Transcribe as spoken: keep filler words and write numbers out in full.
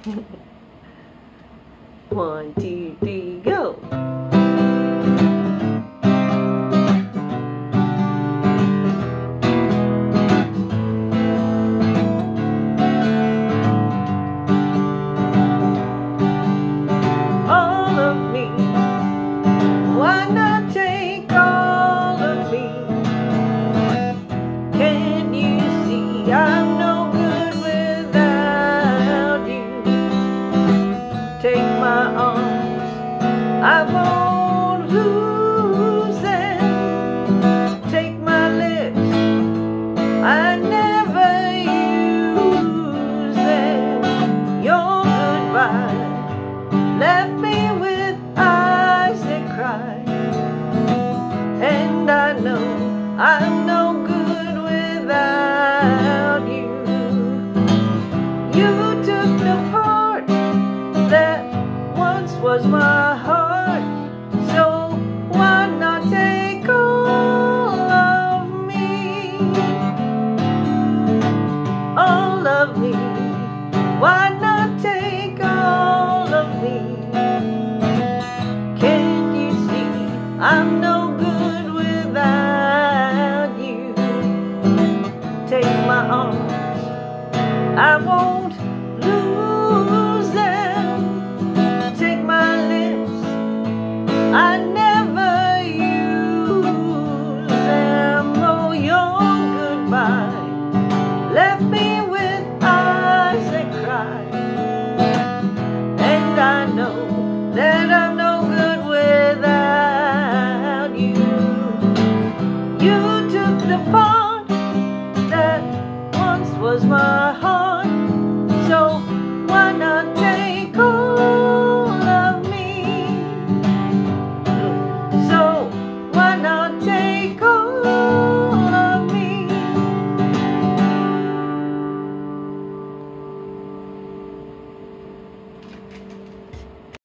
One, two, three, go. All of me, why not take all of me? Can you see I'm no good without you? Take my arms, I won't lose them. Take my lips, I never use them. Your goodbye left me with eyes that cry, and I know I'm no good without you. You took the part that once was my heart, so why not take all of me? All of me, why not take all of me? Can't you see I'm no good without you? Take my arms, I won't